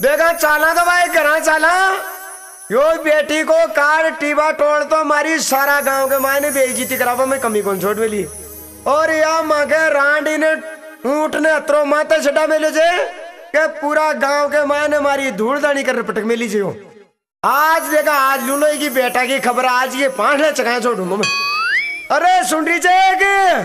देखा चाला तो भाई घर चाला यो बेटी को कार टीबा टोल तो हमारी सारा गांव के मायने बेइज्जती करावा मैं कमी कौन छोड़ मिली और या मगे रांडी ने ऊंट ने अतरो माता छड़ा मेले जे के पूरा गांव के मायने हमारी धूल दानी कर पटक मिली जे आज देखा आज लूलो की बेटा की खबर आज ये 5 लाख चकाया छोड़ू मैं अरे सुन रही जे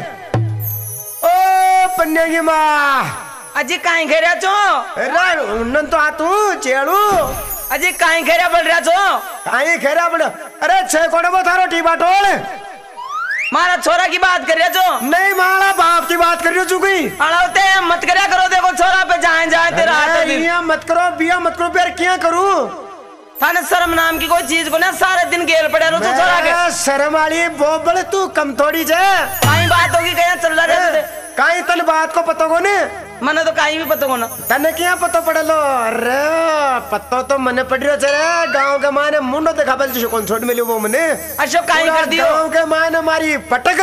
ओ पन्ने की माँ अजी काई घेरा छो अरे उन्नन तो आ तू चेड़ू अजी काई घेरा बोल रहा छो काई घेरा बोल अरे 6 कोड़े वो थारो टीबा टोल मारा छोरा की बात कर रहा छो नहीं मारा बाप की बात कर रही हो चुकी अड़ाते मत करया करो देखो छोरा पे जाए जाए तेरा हाथ मत करो बिया मत करो फिर क्या करूं थाने शर्म नाम की कोई चीज को ना सारे दिन गेल पड़े रो छोरा के शर्म वाली बोबल तू कम थोड़ी जे काई बात होगी कया चल रहा है काई तन बात को पतो को ने मने तो काई भी पतो को ना तने क्या पतो पड़लो अरे पतो तो मने पड़ रयो छे गांव के माने मुंडो देखा बल जो कौन छोड़ मिलियो वो मने अच्छा काई कर दियो गांव के माने मारी पटक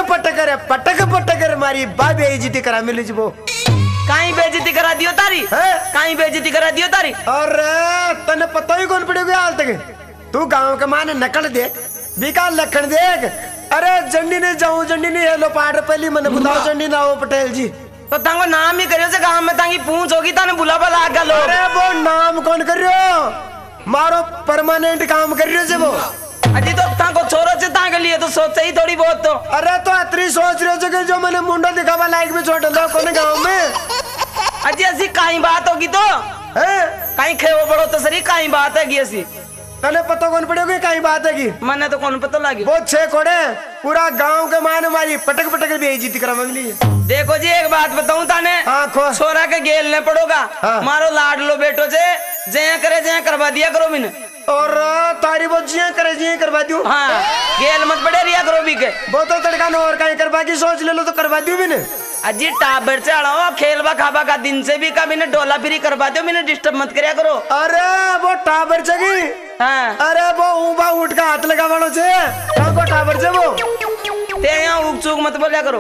पटक मारी बा बेइज्जती करा मिली जो काई बेइज्जती करा दियो तारी काई बेइज्जती करा दियो तारी अरे तने पतो ही कौन पड़ेगा हाल तक तू गांव के माने नकल देख बिका लखन देख अरे जंडी ने जाऊं जंडी ने हेलो पाड़ पहली मने बताओ जंडी ना हो पटेल जी तो तांको नाम ही करियो से गांव में तांगी पूंछ होगी ताने बुलावा लाग गलो अरे वो नाम कौन कर रहे मारो परमानेंट काम कर रहे से वो अजी तो तांको छोरो से तांके लिए तो सोच ही थोड़ी बहुत तो अरे तो अतरी सोच रहे हो कि जो मैंने मुंडा दिखावा लायक भी छोड़ दो कोने गांव में अजी ऐसी काई बात होगी तो हैं काई खेवो बड़ो तो सरी काई बात है की ऐसी तने पता कौन पड़ेगी काई बात है की मने तो कौन पता लागी वो 6 कोड़े पूरा गांव के माने मारी पटक बेइज्जती करा मिली देखो जी एक बात बताऊं ताने छोरा के गेल ने पड़ोगा मारो लाडलो बेटो से जया करे जया करवा दिया करो बिन और तारी वो जिया करे जिया करवा दूं हाँ गेल मत पड़े रिया करो भी के वो तो तड़का न और कहीं करवा की सोच ले लो तो करवा दूं बिन अजी टाबर से अड़ाओ खेलवा खाबा का दिन से भी का बिना डोला फिरी करवा दो मैंने डिस्टर्ब मत करया करो अरे वो टाबर जगी हाँ अरे वो ऊबा उठ का हाथ लगा वालों से को टाबर से वो ते यहाँ उग चूक मत बोलिया करो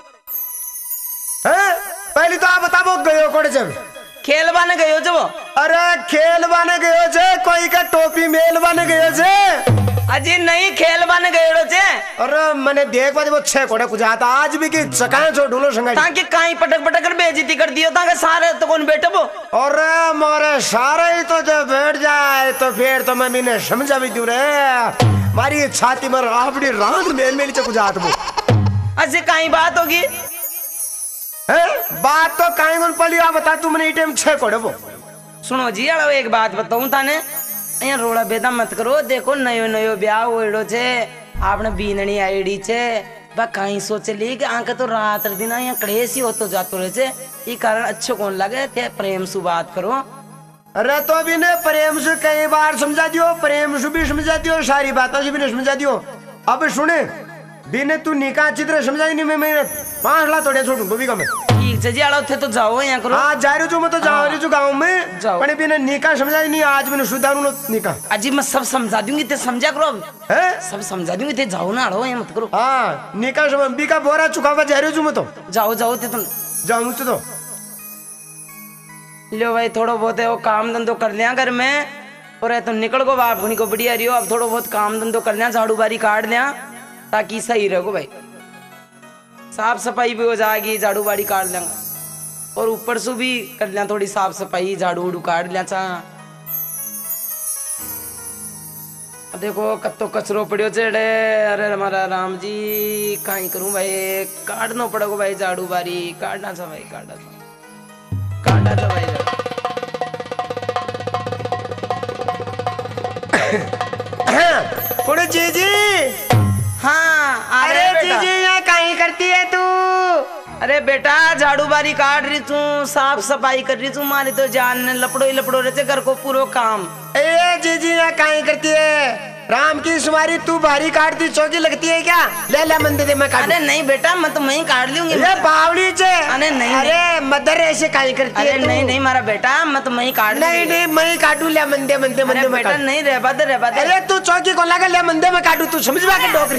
हैं पहले तो आप बताओ गयो कोड़े जब खेलवाने गयो जो अरे खेलवाने गयो जे कोई का टोपी मेलवाने गयो जे अजी नहीं खेलवाने गयो जे अरे मैंने देख पाती वो 6 कोड़े कुछ आता आज भी की चकाए जो ढूलो संगाई ताकि काई पटक कर बेइज्जती कर दियो ताकि सारे तो कौन बैठे वो अरे मोरे सारे ही तो जब बैठ जाए तो फिर तो मैं भी समझा भी दूं रे मारी छाती में राबड़ी रात मेल चकुछ आत वो ऐसी काई बात होगी बात तो काई कौन पली आ बता तू मैंने टाइम 6 कोड़े वो सुनो जी अड़ो एक बात बताऊं थाने यहाँ रोड़ा बेदा मत करो देखो नयो नयो ब्याह होड़ो छे आपने बीननी आईडी छे बा कहीं सोचे ली कि आंके तो रात दिन यहाँ कड़ेस ही होतो जातो रहे छे ये कारण अच्छो कौन लगे थे प्रेम सु बात करो अरे तो अभी ने प्रेम से कई बार समझा दियो प्रेम से भी समझा दियो सारी बातों से भी समझा दियो अब सुने बिने तू निकाह चित्र समझा नहीं मैं 5 लाख तोड़े छोड़ू तो भी कम ठीक है जी अड़ो थे तो जाओ यहाँ करो हाँ जा रही हूँ मैं तो जाओ रही हूँ गाँव में पर बिना निकाह समझा नहीं आज मैंने सुधारू निकाह अजी मैं सब समझा दूंगी ते समझा करो अब सब समझा दूंगी ते जाओ ना अड़ो यहाँ मत करो हाँ निकाह समझ बीका बोरा चुकावा जा रही हूँ मैं तो जाओ जाओ ते तुम जाऊँ तो लो भाई थोड़ा बहुत है वो काम धंधो कर लिया घर में और तो निकल गो बाप को बढ़िया रही हो अब थोड़ा बहुत काम धंधो कर लिया झाड़ू बारी काट लिया ताकि सही रहो भाई साफ सफाई भी हो जाएगी झाड़ू बाड़ी काट लेंगे और ऊपर से भी कर लिया थोड़ी साफ सफाई झाड़ू उड़ू काट लिया चाह देखो कत्तो कचरो पड़ियो चेड़े अरे हमारा राम जी कहीं करूं भाई काटना पड़ेगा भाई झाड़ू बारी काटना था भाई काटा था भाई कुड़े जीजी हाँ अरे जीजी यहाँ कहीं करती है तू अरे बेटा झाड़ू बारी काट रही तू साफ सफाई कर रही तू मारी तो जान लपड़ो ही लपड़ो रहे घर को पूरा काम ए जीजी यहाँ कहीं करती है राम की सुमारी तू भारी काटती चौकी लगती है क्या ले मंदिर में काट अरे नहीं बेटा मैं तो मैं ही काट लूंगी अरे बावली चे अरे नहीं अरे मदर ऐसे कहीं करती है अरे नहीं मारा बेटा मैं तो मैं ही काट नहीं मैं ही काटू ले मंदे बेटा नहीं रह पाते अरे तू चौकी को लगा ले मंदे में काटू तू समझ में डोकरी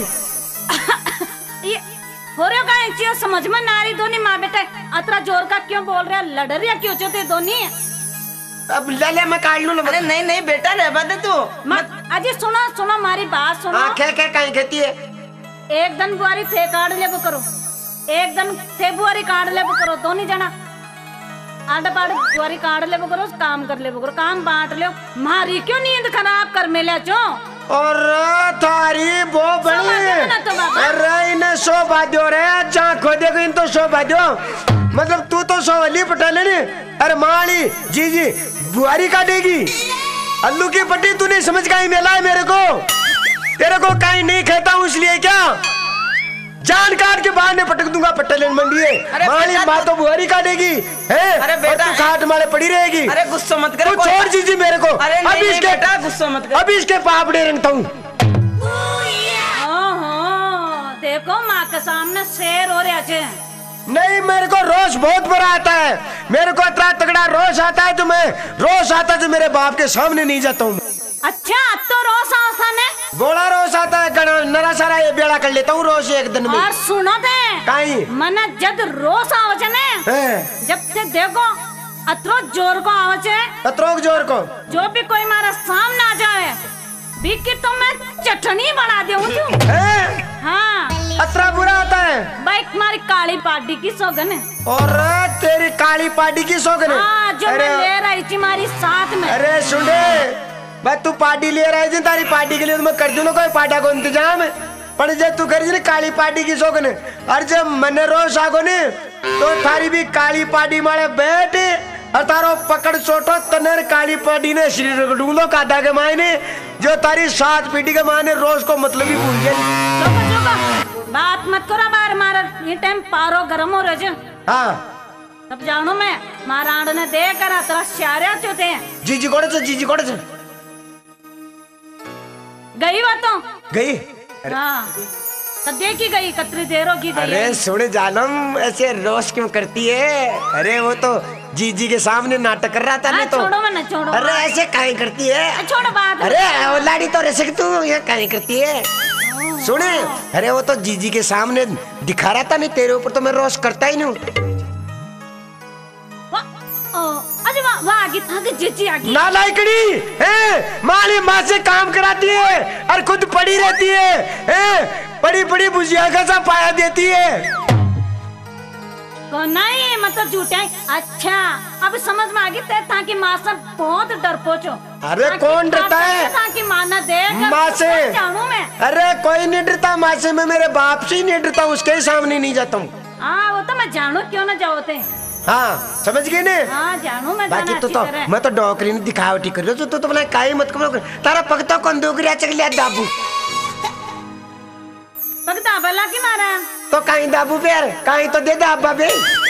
हो रहा का समझ में ना रही दोनों माँ बेटा अतरा जोर का क्यों बोल रहे लड़ रही क्यों चोते दोनों अब ले मैं काट लूं। अरे नहीं नहीं बेटा रहबा दे तू मत अजी सुनो सुनो मारी बात सुनो। हाँ क्या क्या कहीं कहती है। एक दिन बुआरी थे काट ले करो, एक दिन थे बुआरी काट ले करो, तो नहीं जाना आड़ पाड़ बुआरी काट ले करो, काम कर ले करो, काम बांट ले। मारी क्यों नींद खराब कर मेले चो। और थारी वो बड़ी तो अरे इन्हें सो बाध्यो रे जहाँ खोदे को इन तो सो बाध्यो मतलब तू तो सो अली पटेल ने। अरे माली जी जी बुआरी काटेगी अल्लू की पट्टी तू नहीं समझ गई मेला है मेरे को। तेरे को कहीं नहीं कहता हूँ इसलिए क्या जान काट के बाहर ने पटक दूंगा पटेल मंडी है। माली माँ तो बुआरी काटेगी है। अरे बेटा तू खाट मारे पड़ी रहेगी। अरे गुस्सा मत कर। छोड़ जी मेरे को। अरे अभी इसके बेटा गुस्सा मत कर। अभी इसके पापड़े रंगता हूँ। देखो माँ के सामने शेर हो रहा है। नहीं मेरे को रोष बहुत बड़ा आता है। मेरे को इतना तगड़ा रोष आता है तो मैं रोष आता है तो मेरे बाप के सामने नहीं जाता हूँ। अच्छा तो रोज आसान है बोला रोष आता है नरा सारा ये बेड़ा कर लेता हूँ रोज एक दिन में। और सुनो थे काई मन जद रोज आवचे ने जब से देखो अतरो जोर को आवचे अतरोक जोर को जो भी कोई मारा सामने आ जाए बीकी तो मैं चटनी बना दूं तू। हाँ अतरा बुरा आता है भाई तुम्हारी काली पार्टी की सोगन है। और तेरी काली पार्टी की सोगन है। हाँ जो मैं ले रही थी मारी साथ में। अरे सुने बस तू पार्टी ले रही थी तारी पार्टी के लिए तो मैं कर दूं ना कोई पार्टा को इंतजाम है। पर जब तू करी काली पार्टी की सोगन और जब मन रोज आगो ने तो थारी भी काली पार्टी मारे बैठ और तारो पकड़ छोटो तनर काली पार्टी ने शरीर ढूंढो काटा के मायने जो तारी 7 पीढ़ी के मायने रोज को मतलब ही भूल गई। चुप चुप बात मत करो बार मारा ये टाइम पारो गरम हो रहे। हाँ तब जानो मैं मारा आंड ने दे करा तेरा शारे चोते हैं। जीजी कोड़े से गई वो तो गई। हाँ तो देखी गई कतरी देर होगी गई। अरे सुन जालम ऐसे रोश क्यों करती है। अरे वो तो जीजी के सामने नाटक कर रहा था नहीं तो। छोड़ो मना छोड़ो। अरे ऐसे काहे करती है। छोड़ो बात। अरे वो लाड़ी तो ऐसे तू ये काहे करती है। सुने अरे वो तो जीजी के सामने दिखा रहा था नहीं तेरे ऊपर तो मैं रोश करता ही नहीं। अरे वाह आगे था कि जीजी आगे ना लाइकड़ी है माली माँ से काम कराती है और खुद पड़ी रहती है बड़ी बड़ी बुझिया का सा पाया देती है। को नहीं मतलब झूठे। अच्छा अब समझ में आ गई था कि माँ से बहुत डरपोच हो। अरे कौन डरता है था कि माँ न दे माँ से। मैं अरे कोई नहीं डरता माँ से। मैं मेरे बाप से ही नहीं डरता उसके ही सामने नहीं जाता हूँ। हाँ वो तो मैं जानू क्यों ना जाओ थे। हाँ समझ गई ने। हाँ जानू मैं बाकी तो मैं तो डॉक्टरी ने दिखावटी कर रही हूँ तो बोला काई मत करो तारा पकता कौन दोगरिया चकलिया दाबू पकता भला की मारा तो कहीं दाबू पेर कहीं तो दे दाबा बे।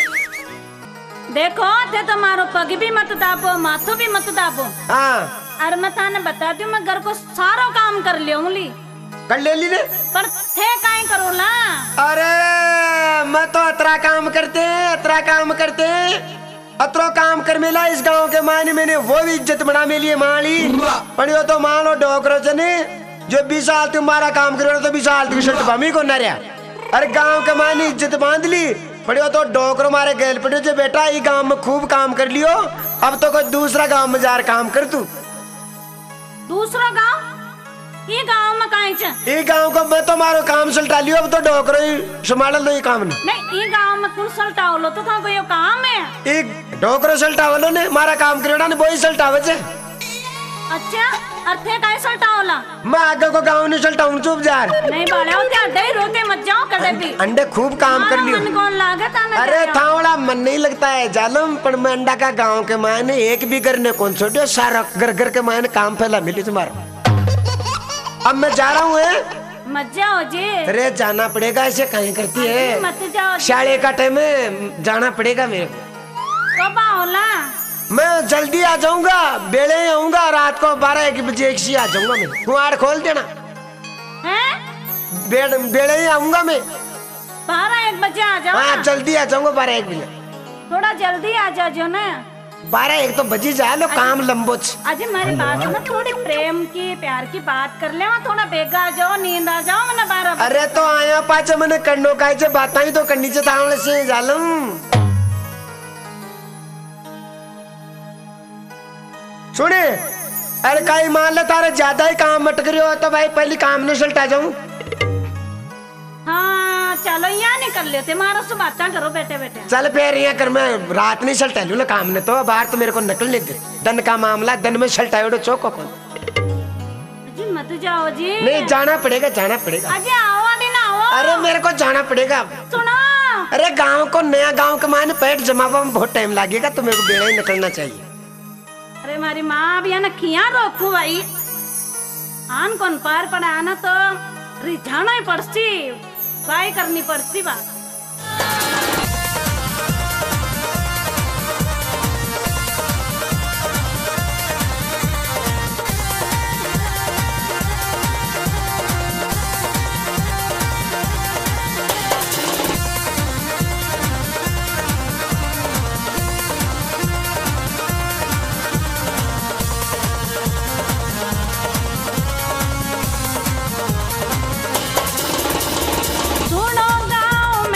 देखो थे तो मारो पग भी मत दाबो माथो भी मत दाबो। हाँ अरे मैं थाने बता दूं मैं घर को सारो काम कर लियोंगी कर ले ली ने पर थे काई करो ला। अरे मैं तो अतरा काम करते अतरो काम कर मिला इस गांव के मायने मैंने वो भी इज्जत बना मिली है माली पढ़ियो तो मान लो डोकरो जने जो 20 साल तुम्हारा काम करो तो 20 साल की शर्ट बमी को न रहा। अरे गांव के मायने इज्जत बांध ली पढ़ियो तो डोकरो मारे गैल पड़ियो जो बेटा ये गांव में खूब काम कर लियो अब तो कोई दूसरा गांव में जार काम कर तू। दूसरा गांव ये गांव में काहे छ ये गांव को मैं तो मारो काम सल्टा लियो अब तो डोकरो ही संभाल लो ये काम नहीं ये गांव में कौन सल्टाओ लो तो था कोई काम है। एक डोकरो सल्टाओ लो ने मारा काम करेड़ा ने वही सल्टावे छे। अच्छा अर्थे काहे सल्टाओला मैं आगे को गांव ने सल्टाऊं चुप जा नहीं बाले होते अड्डे रोते मत जाओ कदे भी अंडे खूब काम कर लियो। मन कौन लागत आना। अरे थावड़ा मन नहीं लगता है जालम पर मैं अंडा का गांव के मायने एक भी घर ने कौन छोड़ो सारा घर के मायने काम फैला मिली तुम्हारा। अब मैं जा रहा हूँ मत जाओ जी। अरे जाना पड़ेगा ऐसे कहीं करती है मत जाओ शाले का टाइम में जाना पड़ेगा मेरे को। कब आओला मैं जल्दी आ जाऊंगा बेड़े आऊंगा रात को 12-1 बजे एक सी आ जाऊंगा मैं कुआर खोल देना हैं बेड़े ही आऊंगा मैं 12-1 बजे आ जाओ। हाँ जल्दी आ जाऊंगा 12-1 बजे। थोड़ा जल्दी आ जाओ ना 12-1 तो बजी जा लो काम लंबो आज हमारी बात ना थोड़ी प्रेम की प्यार की बात कर ले थोड़ा बेगा आ जाओ नींद आ जाओ मैंने 12 बजे। अरे तो आया पाचा मैंने करनो का बात ही तो करनी चाहिए से जालम। सुने, अरे कहीं मान लो तारे ज्यादा ही काम मटक रहे हो तो भाई पहले काम नहीं सलटा जाऊं। हाँ चलो यहाँ नहीं कर लेते, मारो से बातें करो बैठे बैठे। चल फिर यहाँ कर, मैं रात नहीं सलटा लू ना काम ने तो बाहर तो मेरे को निकल नहीं दे। दन का मामला दन में सलटाओ चौको कौन जी मत जाओ जी। नहीं जाना पड़ेगा, जाना पड़ेगा। अजय आओ अभी ना आओ। अरे मेरे को जाना पड़ेगा। सुनो, अरे गांव को नया गांव के मायने पेट जमावा में बहुत टाइम लगेगा तो मेरे को बेड़ा ही निकलना चाहिए। अरे मारी माँ भी ना खिया रोकू भाई, आन कौन पार पड़ा आना तो रिझाना ही पड़ती, भाई करनी पड़ती बात। सुनो गाँव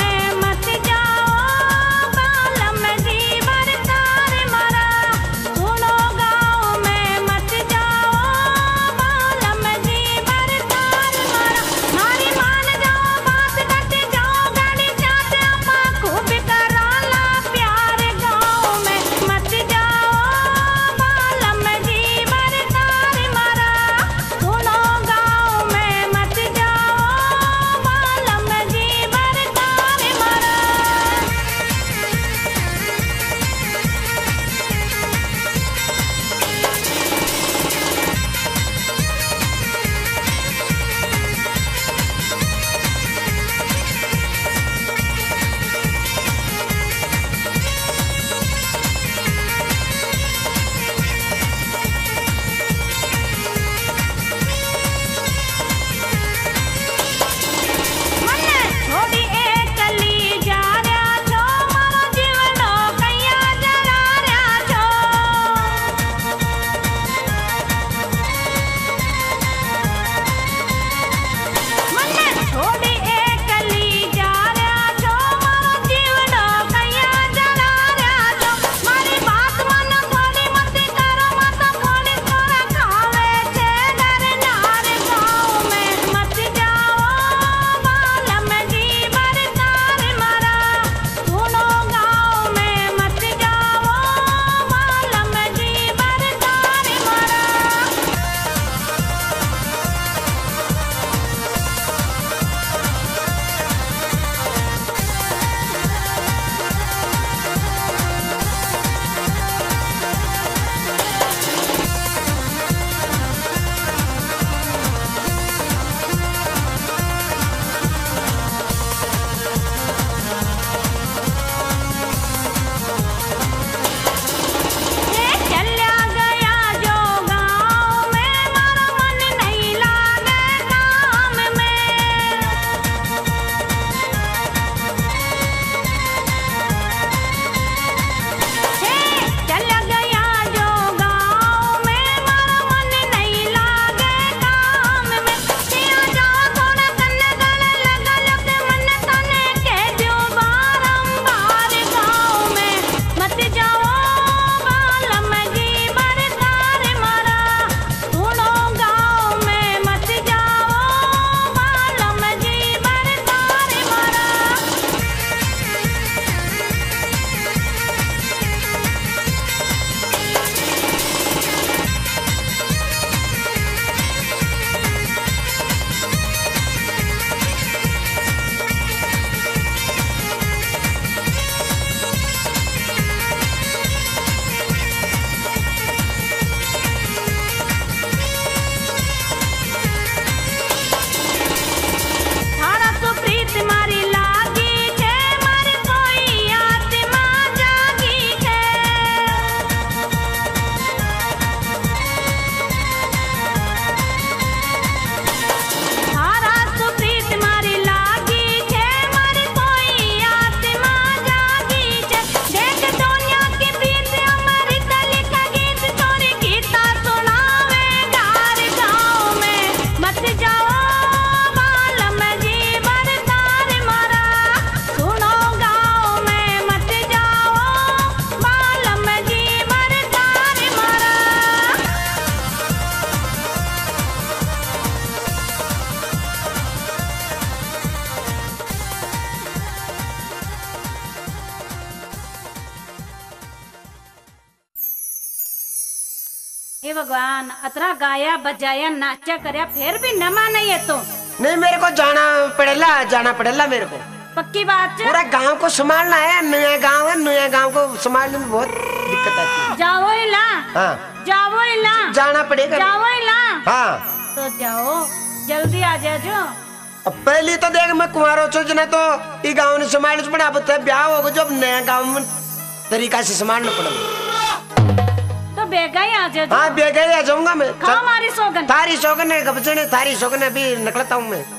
हे भगवान, अतरा गाया बजाया नाचा करया फिर भी न माने ये तो। नहीं मेरे को जाना पड़ेगा मेरे को। पक्की बात है। पूरा गांव को संभालना है, नया गांव को संभालने में बहुत दिक्कत आती है। जाओ इला। हाँ जाओ इला। जाना पड़ेगा। जाओ इला। हाँ तो जाओ, जल्दी आ जाओ। अब पहली तो देख मैं कुंवारो सोचना तो ये गांव ने संभालना पड़ा, अब तो ब्याह होगा जब नया गांव में तरीका से संभालना पड़ेगा। तो बेगा ही आ जाओ। हाँ बेगा ही आ जाऊंगा मैं। खाओ हमारी सौगन। थारी सौगन है गबचने, थारी सौगन अभी निकलता हूँ मैं।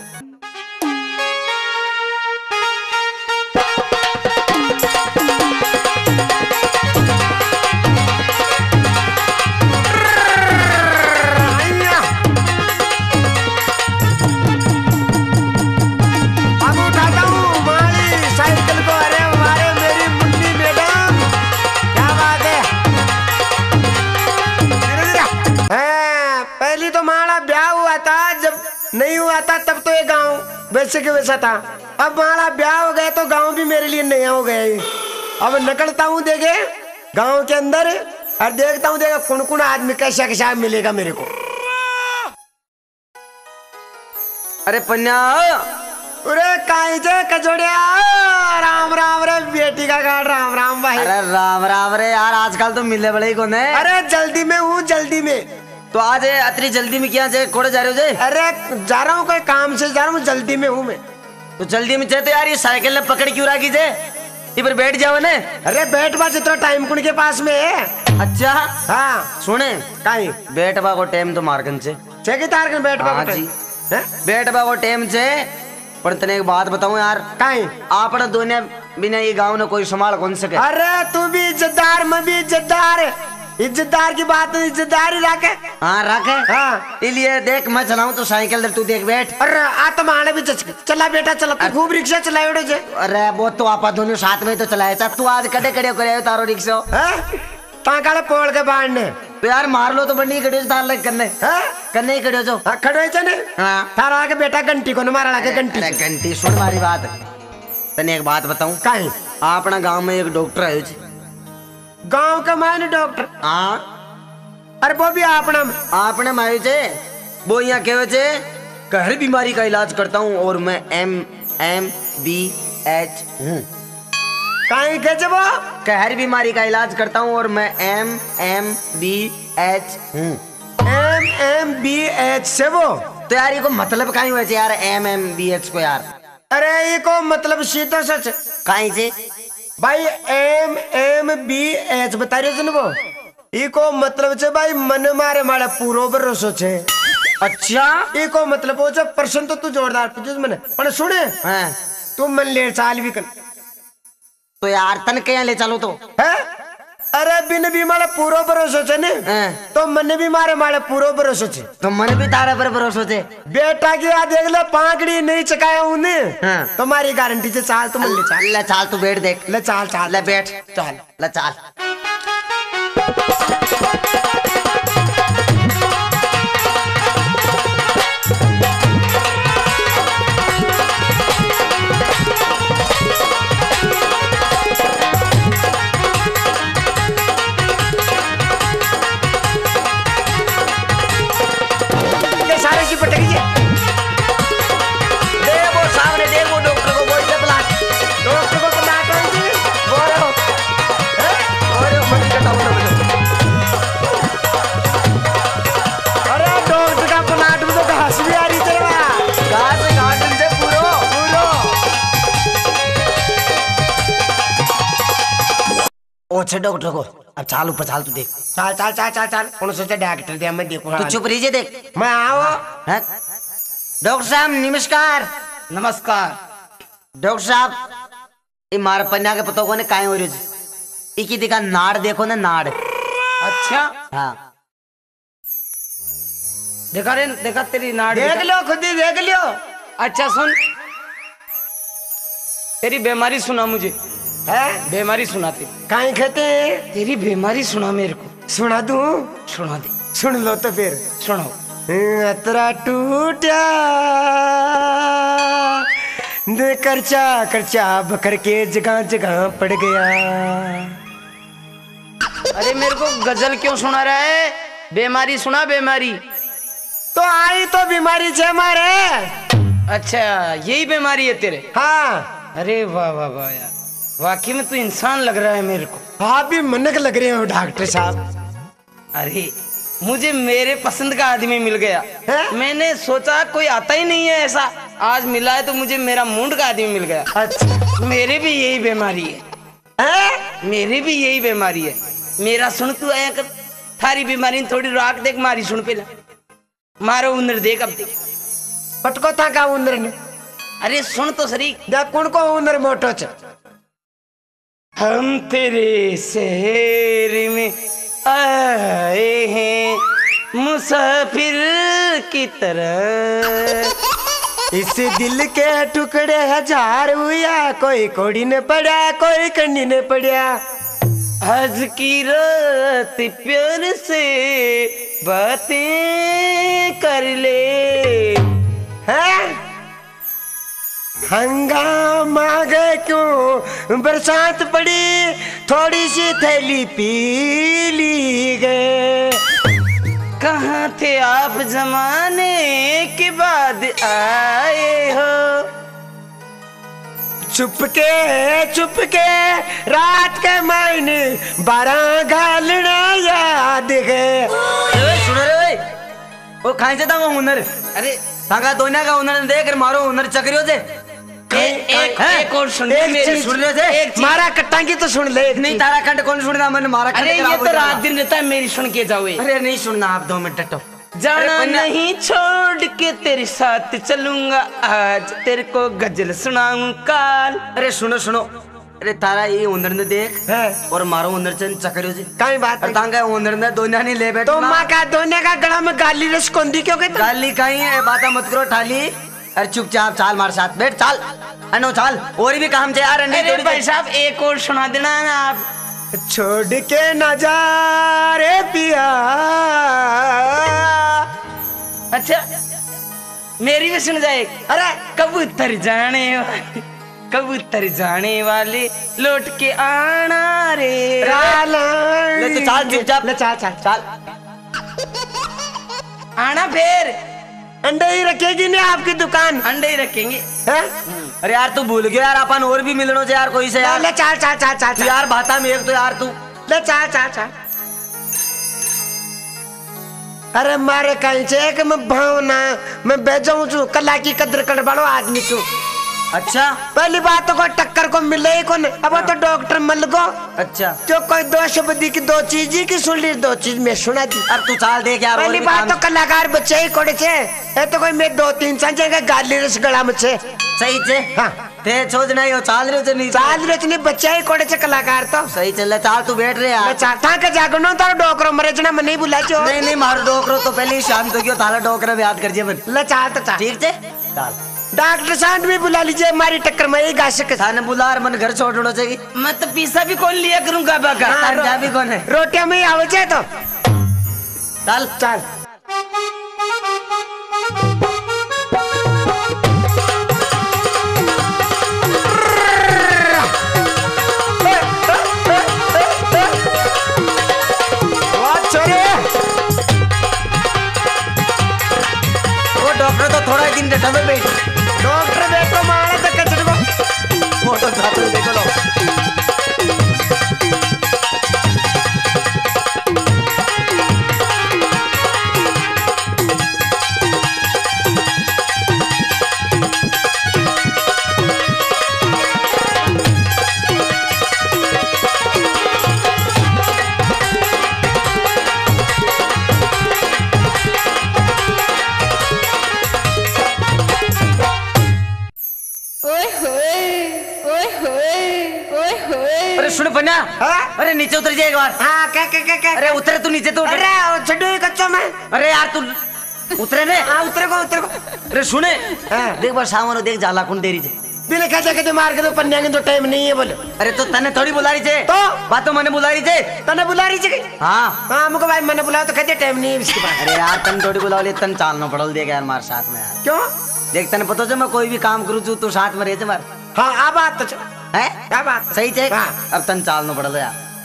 नहीं हुआ था तब तो ये गांव वैसे के वैसा था। अब हमारा ब्याह हो गया तो गांव भी मेरे लिए नया हो गया। अब निकलता हूँ देखे गांव के अंदर और देखता हूँ देखा कौन कौन आदमी कैसा कैसा मिलेगा मेरे को। अरे पन्या, अरे काई जे कजोड़िया, राम राम रे बेटी का गाड़, राम राम भाई। अरे राम राम रे यार, आजकल तो मिलने वाले ही कौन है। अरे जल्दी में हूँ, जल्दी में। तो आज अतरी जल्दी में क्या जे कोड़े जा रहे हो जे? अरे जा रहा हूँ कोई काम से जा रहा हूँ, जल्दी में हूँ मैं। तो जल्दी में चाहे तो यार ये साइकिल ने पकड़ क्यों रखी जे? इधर बैठ जाओ ने। अरे बैठ बा जितना टाइम कुन के पास में है। अच्छा हाँ सुने काई बैठ बा को टाइम तो मारकन से चेकी तार के बैठ बा जी बैठ बा को टाइम से। पर तने एक बात बताऊं यार, काई आपने दुनिया बिना ये गांव ने कोई संभाल कौन सके। अरे तू भी इज्जतदार, मैं भी इज्जतदार। इज्जतदार की बात नहीं, इज्जतदार ही रखे। हाँ रखे। हाँ इसलिए देख मैं चलाऊं तो साइकिल तू देख बैठ। अरे आ तो माने भी चला बेटा चला, तू खूब रिक्शा चलाए जे। अरे वो तो आप दोनों साथ में तो चलाए, तू आज कड़े कड़े करे तारो रिक्शा ताकाले पोल के बाढ़ने तो यार मार लो तो बंडी कड़े तार लग करने करने ही कड़े जो खड़े चने। हाँ थारा के बेटा घंटी को न मारा लाके घंटी। घंटी सुन मारी बात, तने एक बात बताऊं। काई अपना गांव में एक डॉक्टर है गांव का मायने डॉक्टर। हाँ अरे वो भी आपने मायू चे वो यहाँ कहे चे हर बीमारी का इलाज करता हूँ और मैं MBH हूँ। काई कहे वो हर बीमारी का इलाज करता हूँ और मैं MBH हूँ। MBH से वो तो यार ये को मतलब कहीं हुए यार MBH को यार। अरे ये को मतलब सीधा सच कहीं से भाई MBH बता रहे हो वो इको मतलब छे भाई मन मारे मारे पूरो भरोसो छे। अच्छा इको मतलब वो छे प्रश्न तो तू जोरदार पूछे मैंने पर सुने। हाँ तू मन ले चाल भी कर तो यार तन के ले चलो तो है। अरे बिन भी मारे पूरो भरोसो छे ने तो मन भी मारे पूरो भरोसो छे। तो मन भी तारा पर भरोसो छे। बेटा की याद देख ले पाकड़ी नहीं चकाया उन्हें तुम्हारी गारंटी से चाल। तुम ले चाल तू बैठ देख ले चाल चाल ले बैठ चाल ले चाल। सारे की पटक दे वो सामने दे वो डॉक्टर को बोल दे प्लाट डॉक्टर को प्लाट जी बोलो अरे मत कटाओ अरे डॉक्टर का प्लाट में तो घास भी आ रही तेरा घास गार्डन से पूरो ओछे डॉक्टर को अब चाल ऊपर चाल तू देख चाल चाल चाल चाल चाल कौन सोचा डॉक्टर दे मैं देखूं। तू चुप रहिए देख मैं आओ। डॉक्टर साहब नमस्कार। नमस्कार डॉक्टर साहब ये मार पन्या के पतों को ने काहे हो रही इकी दिखा नाड़ देखो ना नाड़। अच्छा हाँ देखा रे देखा तेरी नाड़ देख लो खुद ही देख लियो। अच्छा सुन तेरी बीमारी सुना मुझे है बीमारी सुना तेरी काहे कहते हैं तेरी बीमारी सुना मेरे को सुना दूं सुना दे सुन लो तो फिर सुनाओ। अतरा टूटा दे करचा करचा बकर के जगह जगह पड़ गया। अरे मेरे को गजल क्यों सुना रहा है? बीमारी सुना बीमारी। तो आई तो बीमारी छे मारे। अच्छा यही बीमारी है तेरे? हाँ। अरे वाह वाह वाह यार, वाकई में तू इंसान लग रहा है मेरे को। आप भी मनक लग रहे हो डॉक्टर साहब। अरे मुझे मेरे पसंद का आदमी मिल गया है? मैंने सोचा कोई आता ही नहीं है ऐसा, आज मिला है तो मुझे मेरा मूड का आदमी मिल गया। अच्छा। मेरे भी यही बीमारी है, मेरे भी यही बीमारी है। मेरा सुन तू आया कर, थारी बीमारी थोड़ी राख देख, मारी सुन पहले, मारो उन्नर देख अब देख। पटको था का उन्नर ने? अरे सुन तो सरी। देख कौन को उन्नर मोटो छ। हम तेरे शहर में आए हैं मुसाफिर की तरह, इस दिल के टुकड़े हजार हुआ, कोई कोड़ी ने पड़ा कोई कंडी ने पड़ा। आज की रात प्यार से बातें कर ले। हैं? हंगामा गए क्यों, बरसात पड़ी थोड़ी सी थैली पी ली गए। कहाँ थे आप जमाने के बाद आए हो, चुपके रात के मायने 12 घालना याद गए। सुन रे वो खाई से वो हुनर। अरे ताका दोना का हुनर देख कर मारो हुनर चक्रियो से। एक और सुन एक मेरी चीज सुन सुन ले, एक चीज। मारा कट्टांगी तो सुन ले। नहीं तारा कंट कौन सुनना, मैंने मारा अरे ये तो रात दिन रहता है, मेरी सुन के जाओ। अरे नहीं सुनना आप 2 मिनट टटो। जाना नहीं छोड़ के तेरे साथ चलूंगा, आज तेरे को गजल सुनाऊं काल। अरे सुनो सुनो, अरे तारा ये हुनर ने देख है और मारो हुनर चन चक्रियो से। कई बात और तांगा हुनर ने दोना नहीं ले बैठो। तो माँ का दोने का गला में गाली रस कोंदी क्यों कहते? गाली कहीं है, बात मत करो ठाली। अरे चुपचाप चाल मार साथ बैठ चाल। अनो चाल और भी काम से यार। अरे भाई साहब एक और सुना देना ना आप। छोड़ के न जा रे पिया। अच्छा मेरी भी सुन जाए। अरे कबूतर जाने वाले लौट के आना रे। ले तो चाल चुपचाप ले चाल चाल चाल। आना फिर। अंडे ही रखेगी नहीं आपकी दुकान? अंडे ही रखेंगे। है? अरे यार तू भूल गया यार, अपन और भी मिलनो से यार कोई से यार। ले चाल चाल चाल चाल तू यार भाता में एक तो यार तू ले चाल चाल चाल। अरे मारे कहीं से एक मैं भावना मैं बेजाऊं छू, कला की कदर कर बड़ो आदमी छू। अच्छा पहली बात तो कोई टक्कर को मिले ही कौन, अब तो डॉक्टर मल गो। अच्छा जो कोई 2 शब्द की 2 चीज ही की सुन ली, 2 चीज मैं सुना दी। अब तू चाल देख यार। पहली बात तो कलाकार बच्चे ही कोड़े छे, ये तो कोई मैं 2-3 संजय गाली रस गला में छे। सही छे। हाँ ते सोच नहीं हो चाल रहे थे नहीं चाल रच नहीं बच्चे ही कोड़े छे कलाकार तो। सही चल चाल तू बैठ रहे मैं यार। चाहता के जागनो तो डोकरो मरे जना मन नहीं बुला छो। नहीं नहीं मारो डोकरो तो पहले ही शाम तो क्यों ताला डोकरा भी याद कर जे बन। ले चाल तो चाल। ठीक छे चाल। डॉक्टर साहब भी बुला लीजिए, हमारी टक्कर में ही गाशक थाने बुला और मन घर छोड़नो चाहिए। मैं तो पीसा भी कौन लिया करूंगा बाका। जा भी कौन है रोटियां में आवे छे तो चल चल। वो डॉक्टर तो थोड़ा ही दिन डटा में बैठ। डॉक्टर देखो मारे तो कचड़ को वो तो जाते देखो लो। अरे सुन पन्या। हाँ? अरे नीचे उतर जाए एक बार। हाँ क्या अरे उतरे तू नीचे तो उतर। अरे छड्डो कच्चो में। अरे यार तू उतरे ने। हाँ उतरे को अरे सुने हाँ। देख बार सामान देख जाला कौन देरी से। बिल कहते मार के तो पन्या के तो टाइम नहीं है बोले। अरे तो तने थोड़ी बुला रही थे तो बात तो मैंने बुला रही थे। तने बुला रही थी? हाँ हाँ हमको भाई मैंने बुलाया तो कहते टाइम नहीं है इसके पास। अरे यार तन थोड़ी बुला ली, तन चालना पड़ल देख यार मार साथ में यार। क्यों? देख तने पता है मैं कोई भी काम करूँ तू साथ में रहते मार हाँ आ बात तो है क्या बात सही चे। हाँ। अब तन चालना पड़ल यार।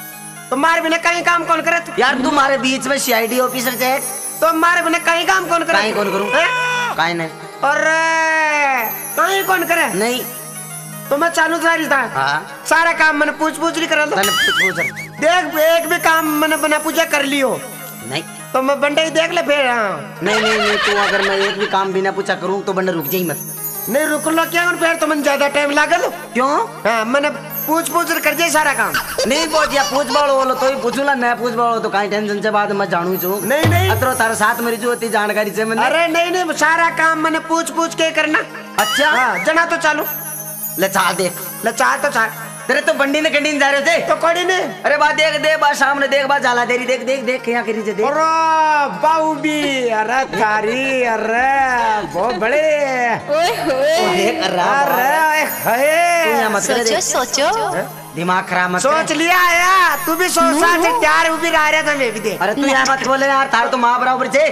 तो मारे बिना कहीं काम कौन करे तू? यार तुम्हारे बीच में सीआईडी ऑफिसर है तो मारे बिना कहीं काम कौन करे? कहीं कौन करूं? कहीं नहीं। अरे कहीं कौन करे? नहीं तो मैं चालू था रिश्ता। हाँ सारा काम मैंने पूछ नहीं करा था। मैंने पूछ देख एक भी काम मैंने बिना पूछे कर लियो नहीं तो मैं बंडे ही देख ले फिर। हाँ नहीं नहीं नहीं तू अगर मैं एक भी काम बिना पूछा करूं तो बंडा रुक जाई मत। नहीं रुक लो क्या फिर तो मैंने ज्यादा टाइम लागल। क्यों? हाँ मैंने पूछ कर जाए सारा काम। नहीं पहुंचिया पूछ बाड़ो बोलो तो ही पूछूला मैं पूछ बाड़ो तो कहीं टेंशन से बात मैं जानू छू। नहीं अतरो तारे साथ मेरी जो होती जानकारी से मैंने। अरे नहीं सारा काम मैंने पूछ के करना। अच्छा हाँ जना तो चालू ले चाल देख ले चाल तो चाल। तेरे तो बंडी ने कैंटीन जा रहे थे तो कोड़ी ने। अरे बात देख बात सामने देख बात जाला तेरी देख देख देख क्या करी देख। अरे बाऊ भी अरे थारी अरे बहुत बड़े देख अरे तू मत करे देख। सोचो दिमाग खराब मत सोच लिया यार तू भी सोच सा त्यार भी रहा था मैं भी देख। अरे तू यहाँ मत बोले यार तार तो माँ बराबर छे।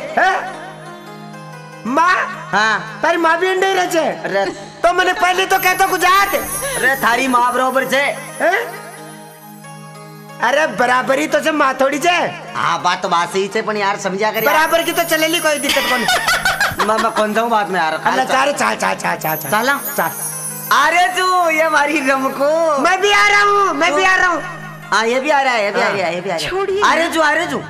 माँ हाँ तारी माँ भी अंडे रहे छे। अरे तो मैंने पहले तो कहता गुजरात। अरे थारी माँ बराबर छे। अरे बराबरी तो से माँ थोड़ी छे। हाँ बात तो बात सही छे पण यार समझा कर बराबर की तो चलेली कोई दिक्कत कौन। मैं कौन जाऊँ बात में यार। अल्लाह चारे चाल चला चाल। अरे तू ये हमारी रमको मैं भी आ रहा हूँ। हाँ ये भी आ रहा है ये भी आ रहा है ये भी आ रहा है। अरे जू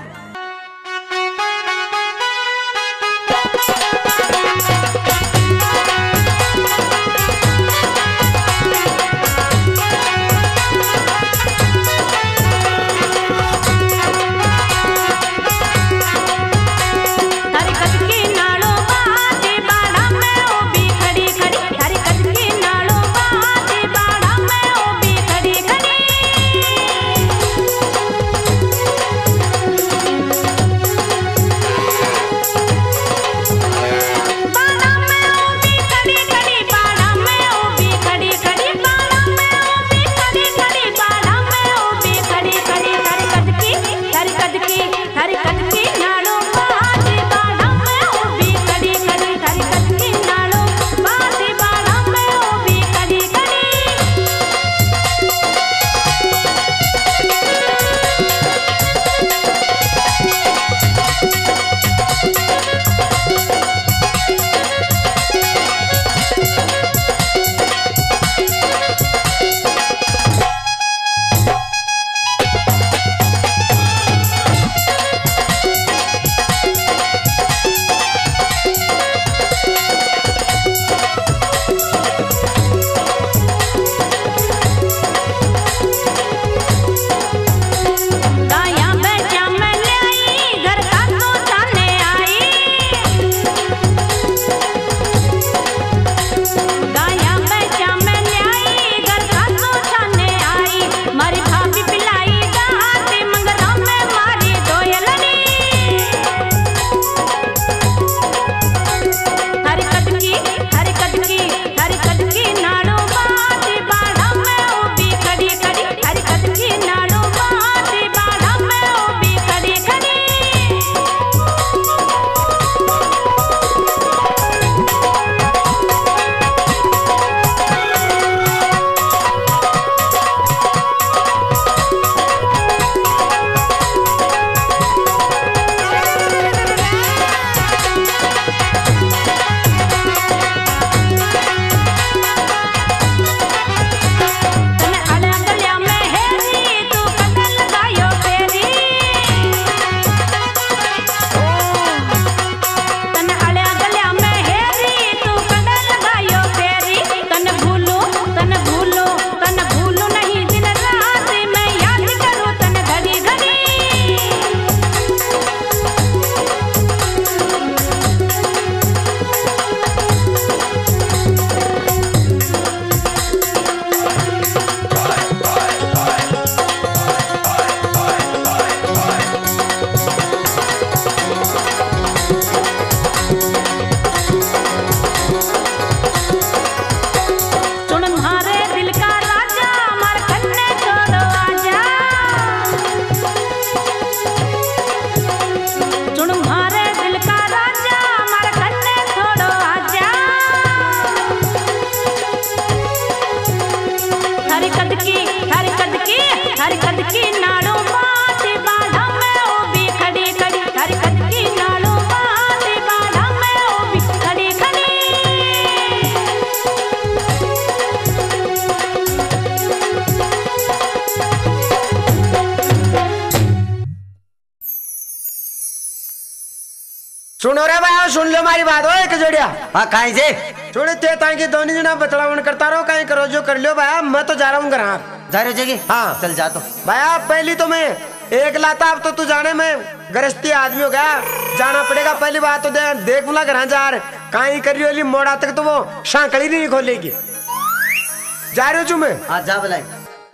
सुनो रे भाई सुन लो हमारी बात हो एक जोड़िया। हाँ कहीं से छोड़े ते ताकि दोनों जना बतलावन करता रहो कहीं करो जो कर लो भाई मैं तो जा रहा हूँ घर जा रहे हो जगह। हाँ चल जा तो भाई पहली तो मैं एक लाता अब तो तू जाने में गृहस्थी आदमी हो गया जाना पड़ेगा पहली बात तो देख बोला घर जा रहे कहीं कर रही मोड़ा तक तो वो शांकड़ी नहीं खोलेगी जा रही हूँ मैं। हाँ जा बुलाई।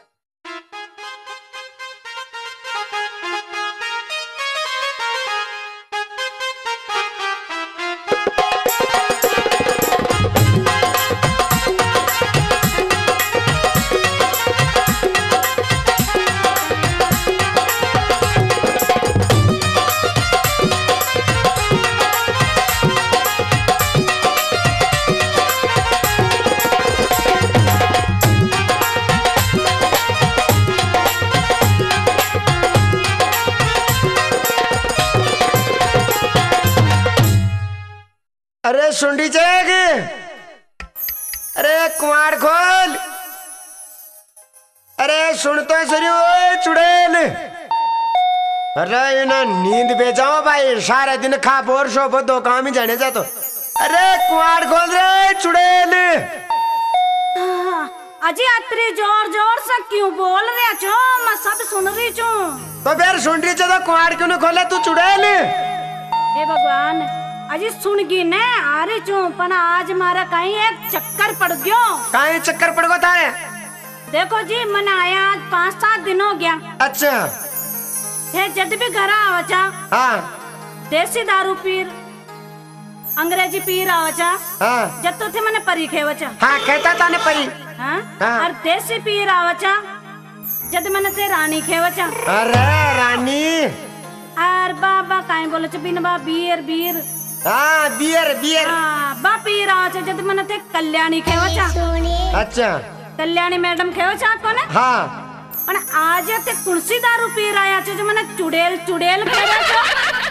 अरे सुंडी चेक अरे कुमार खोल अरे सुन तो सरी ओए चुड़ैल अरे इन्हें नींद बेचाओ भाई सारे दिन खा बोर शो दो काम ही जाने जा तो अरे कुमार खोल रे चुड़ैल। अजी अतरी जोर जोर से क्यों बोल रहे छो मैं सब सुन रही छू। तो फिर सुन रही तो कुमार क्यों नहीं खोले तू चुड़ैल। हे भगवान अजी सुन गी ने आ रही छू पर आज मारा कहीं एक चक्कर पड़ गयो। कहीं चक्कर पड़ गया तारे। देखो जी मैंने आया आज 5-7 दिन हो गया। अच्छा हे जब भी घर आवचा हाँ देसी दारू पीर अंग्रेजी पीर आवचा हाँ जब तो थे मैंने परी खेवचा। हाँ कहता था ने परी हाँ हाँ। और देसी पीर आवचा जब मैंने ते रानी खेवचा। अरे रानी और बाबा काई बोले छ बिन बा बीर बीर हाँ बियर बियर बा पीर आवचा जब मैंने ते कल्याणी खेवचा। अच्छा कल्याणी मैडम खेवचा कोने हाँ पण आज ते कुणसी दारू पीर आया छ जो मैंने चुड़ैल चुड़ैल खेवचा।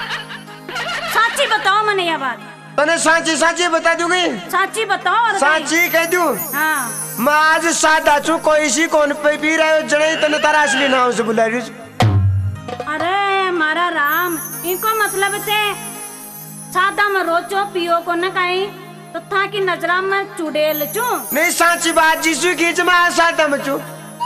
साची बताओ मैंने ये बात तने साची साची बता दूंगी साची बताओ और साची कह दूं हाँ मैं आज सादा छू कोई सी कौन पे पी रहे हो जड़े तने तारा असली नाम से बुला रही हूँ। अरे मारा राम इनको मतलब थे सादा में रोचो पियो को न कहीं तो था कि नजरा में चुड़ैल चू। नहीं साची बात जिसु खींच मैं आज सादा में छू।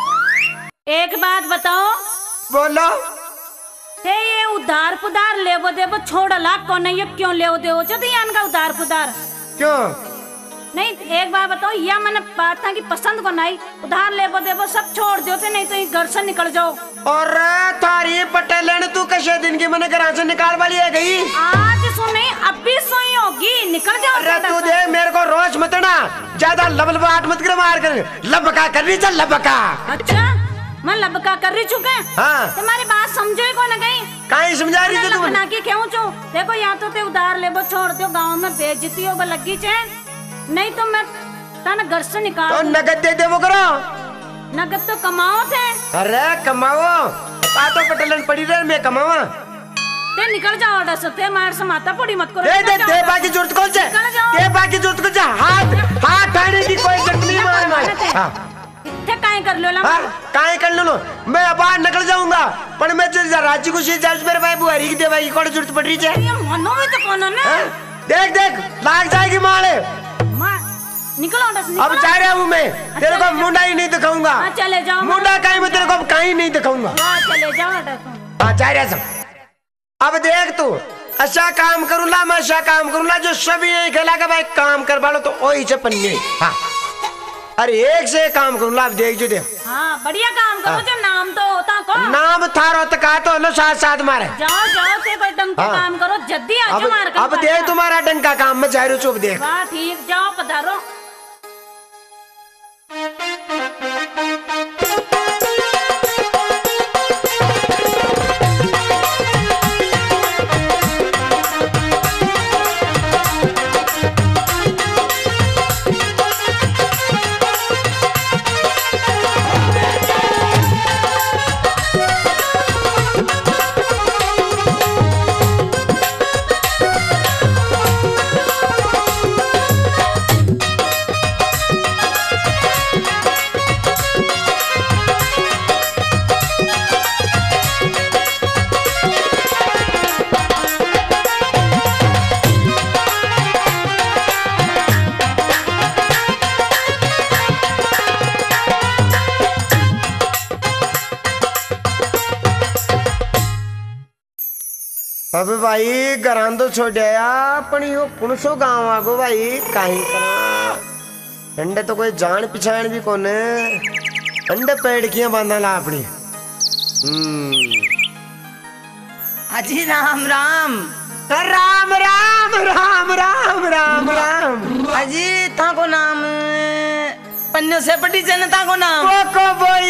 एक बात बताओ बोलो थे ये उधार पुधार लेबो देबो छोड़ लाख को नहीं ये क्यों ले देवो जो दियान का उधार पुधार क्यों नहीं एक बात बताओ या मैंने बात था कि पसंद को नहीं उधार लेबो देबो सब छोड़ दो थे नहीं तो ये घर से निकल जाओ। और थारी पटेल तू कैसे दिन की मैंने घर से निकाल वाली है गई आज सुनी अब भी सोई होगी निकल जाओ। अरे तू देख मेरे को रोज मत ना ज्यादा लबलबाट मत कर मार कर लबका कर रही चल लबका। अच्छा मैं लबका कर रही चुके हाँ तुम्हारी बात समझो ही को न गई कहीं समझा रही थी तू बना के क्यों चो देखो या तो ते उधार लेबो छोड़ दो गांव में बेइज्जती होगा लगी छे नहीं तो मैं ताना घर से निकाल तो नगद दे दे वो करो नगद तो कमाओ थे। अरे कमाओ आ तो पटेलन पड़ी रहे मैं कमावा ते निकल जाओ ऑर्डर से ते मार से माता पड़ी मत करो। दे दे दे बाकी जरूरत कौन से दे बाकी जरूरत कौन से हाथ हाथ आने की कोई जरूरत नहीं मार मार हाँ थे काहे कर लो ला काहे कर लो मैं बाहर निकल जाऊंगा पर मैं राज्य को सी चार्ज मेरे भाई बुआरी की देवाई की जरूरत पड़ रही है। ये मनो में तो कौन ना देख देख लाग जाएगी माले निकलो ऑर्डर से अब जा रहा हूँ मैं तेरे को मुंडा ही नहीं दिखाऊंगा। चले जाओ मुंडा कहीं मैं तेरे को कहीं नहीं दिखाऊंगा। चले जाओ ऑर्डर से हाँ जा रहा सब। अब देख तू अच्छा काम करूंगा मैं अच्छा काम करूंगा जो सभी यही खेला का भाई काम करवा लो तो वही से पन्ने हाँ अरे एक से एक काम करूंगा अब देख जो देख हाँ बढ़िया काम करो जो नाम तो होता को नाम थारो तो कहा तो लो साथ साथ मारे जाओ जाओ से कोई डंग का काम करो जल्दी आ जाओ मार अब देख तुम्हारा डंग का काम मैं जा रही हूँ चुप देख वाह ठीक जाओ पधारो। अब भाई घरान तो छोड़या पण यो कुणसो गांव आगो भाई काई करा अंडे तो कोई जान पिछाण भी कोने अंडे पेड़कियां बांधला अपनी अजी राम राम राम राम राम राम राम राम अजी ता को नाम पन्नो से पटी जनता को नाम बोको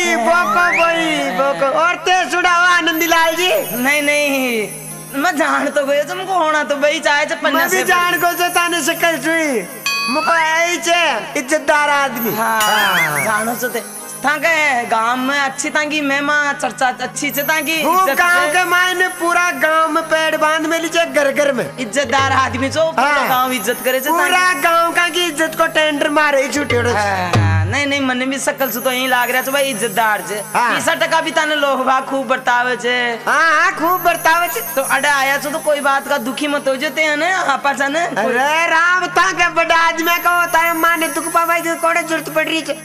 बोको और ते सुड़ावा आनंदीलाल जी नहीं नहीं मैं जान तो गयो तुमको होना तो भाई चाहे च पन्ना मैं भी से जान को जो ताने शक्ल छुई मुको आई छे इज्जतदार आदमी हाँ जानो तो ते ताके गांव में अच्छी तांगी मेमा चर्चा अच्छी से तांगी वो गांव के मायने पूरा गांव में पेड़ बांध में लीजिए घर घर में इज्जतदार आदमी जो पूरा गांव इज्जत करे से पूरा गांव का की इज्जत को टेंडर मारे छुट्टी नहीं नहीं मन में शकल से तो यही लाग रहा है भाई इज्जतदार छे 30% भी ताने लोग बा खूब बर्तावे छे हां खूब बर्तावे छे तो अडे आया तो कोई बात का दुखी मत हो जते है ना आपा सन अरे राम ता के बड़ा आदमी का होता है माने दुख पावे जो कोड़े जरूरत पड़ रही छे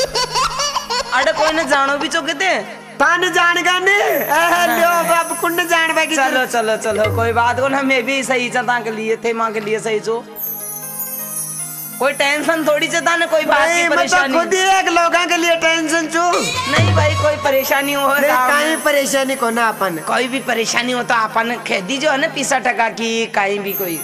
अडे कोई न जानो भी चोके ताने जान गाने लो बाप कुंड जान बाकी चलो चलो चलो कोई बात को ना मैं भी सही चता के लिए थे मां के लिए सही जो कोई टेंशन थोड़ी चता ना कोई बात की परेशानी खुद ही एक लोगों के लिए टेंशन छू नहीं भाई कोई परेशानी हो कहीं परेशानी को ना अपन कोई भी परेशानी हो तो अपन खेती जो है ना 30% की कहीं भी कोई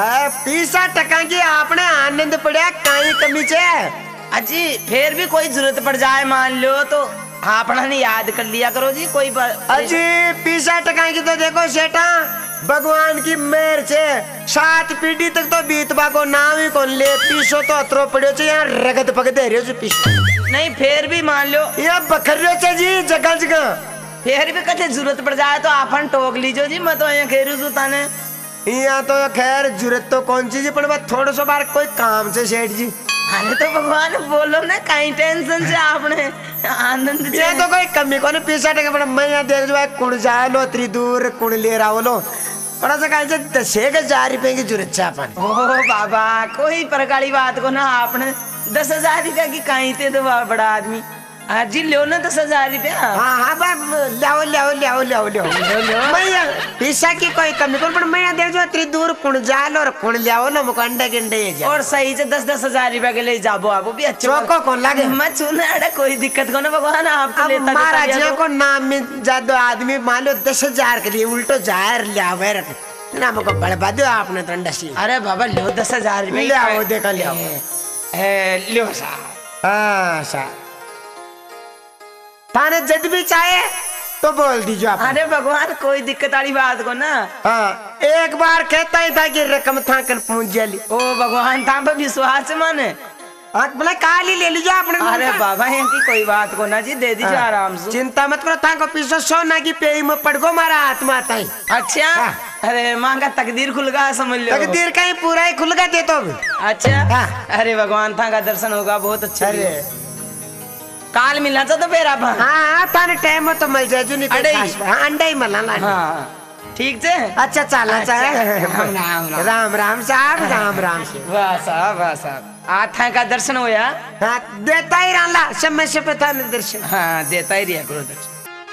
30% की आपने आनंद पड़ा कहीं कमी छे अजी फिर भी कोई जरूरत पड़ जाए मान लो तो आपने ने याद कर लिया करो जी कोई अजी 30% की तो देखो सेठा भगवान की मेहर से 7 पीढ़ी तक तो बीतबा को नाम ही कौन ले पीसो तो अतरो पड़ो छे यार रगत पग दे रहे हो पीस नहीं फिर भी मान लो ये बखर रहे छे जी जगह जगह फिर भी कथे जरूरत पड़ जाए तो आपन टोक लीजो जी मैं तो यहाँ खेरू छू ताने यहाँ तो खैर जरूरत तो कौन सी जी पर बस थोड़ा सा बार कोई काम से सेठ जी अरे तो भगवान बोलो ना कहीं टेंशन से आपने आनंद ये तो कोई कमी को नहीं 30% पर मैं यहाँ देख जो कुण जाए लो इतनी दूर कुण ले रहा लो थोड़ा सा कहीं से 10,000 रुपए की जरूरत है अपन ओ बाबा कोई प्रकार की बात को ना आपने 10,000 रुपया की कहीं थे तो बड़ा आदमी जी लो ना 10,000 रुपया हाँ लाओ मैं पैसा की कोई कमी को पर मैं देख जो इतनी दूर कुण जा लो और कुण लाओ लो मुकंडे गिंडे और सही से 10,000 रुपया के लिए जाबो आप भी अच्छे चौको कौन लगे मैं चुना अरे कोई दिक्कत को ना भगवान आप तो लेता महाराज को नाम में ज्यादा आदमी मान लो 10,000 के लिए उल्टो जार लावे ना मुझको बड़बा दो आपने ठंडा सी अरे बाबा लो 10,000 रुपया लाओ देखा लाओ लो साहब हाँ साहब थाने जब भी चाहे तो बोल दीजिए आप अरे भगवान कोई दिक्कत वाली बात को ना हाँ एक बार कहता ही था कि रकम था कर पहुंच जाली ओ भगवान था पर विश्वास माने बोला काल ही ले लीजिए आपने अरे बाबा यहाँ की कोई बात को ना जी दे दीजिए आराम से चिंता मत करो था को पीछे सोना की पेई में पड़ गो मारा आत्मा था अच्छा अरे माँ का तकदीर खुल गया समझ लो तकदीर का ही पूरा ही खुल गया दे तो अच्छा अरे भगवान था का दर्शन होगा बहुत अच्छा अरे काल मिलना था तो फिर आप हाँ थाने टाइम में तो मिल जाए जो नहीं अंडा ही मिलना हाँ ठीक है अच्छा चला चाहे राम राम साहब राम राम से वाह साहब आथा का दर्शन होया हाँ देता ही रहा समय से पता नहीं दर्शन हाँ देता ही रिया करो दर्शन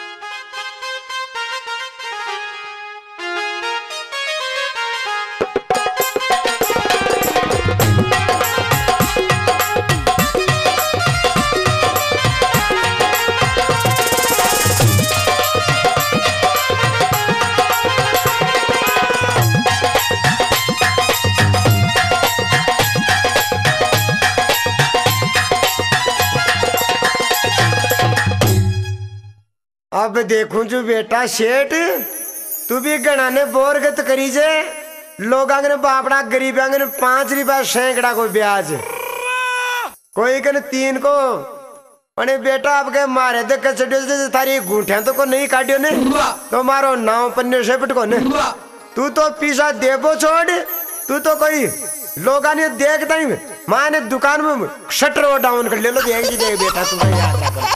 अब देखूं जो बेटा सेठ तू भी गणाने बोरगत करी जे लोग आंगने बापड़ा गरीब आंगने 5 रुपया सैकड़ा को ब्याज कोई कन 3 को अरे बेटा आपके मारे दे कचड़ियों थारी गुंठिया तो को नहीं काटियो ने तो मारो नाव पन्ने से पट को ने तू तो पीसा देबो छोड़ तू तो कोई लोग आने देखता ही माने दुकान में शटर डाउन कर ले लो देख बेटा तू याद रख